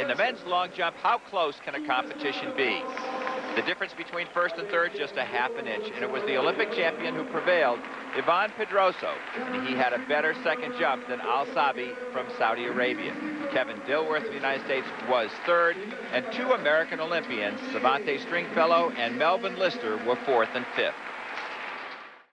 the men's long jump, how close can a competition be? The difference between first and third, just a half an inch. And it was the Olympic champion who prevailed, Iván Pedroso. And he had a better second jump than Al-Sabee from Saudi Arabia. Kevin Dilworth of the United States was third. And two American Olympians, Savante Stringfellow and Melvin Lister, were fourth and fifth.